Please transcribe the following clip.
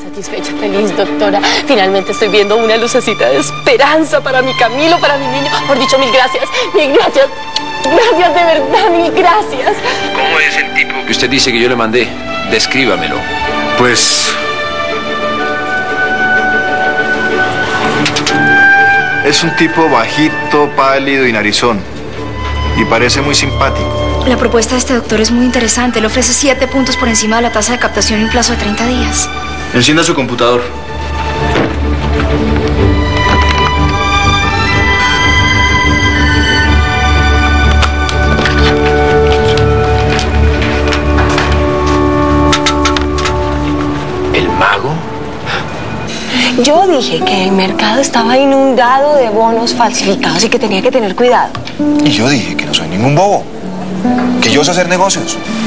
satisfecha, feliz, doctora. Finalmente estoy viendo una lucecita de esperanza para mi Camilo, para mi niño. Por dicho, mil gracias, mil gracias. Gracias, de verdad, mil gracias. ¿Cómo es el tipo que usted dice que yo le mandé? Descríbamelo. Pues... es un tipo bajito, pálido y narizón. Y parece muy simpático. La propuesta de este doctor es muy interesante. Le ofrece 7 puntos por encima de la tasa de captación en un plazo de 30 días. Encienda su computador. ¿El mago? Yo dije que el mercado estaba inundado de bonos falsificados y que tenía que tener cuidado. Y yo dije que no soy ningún bobo, que yo sé hacer negocios.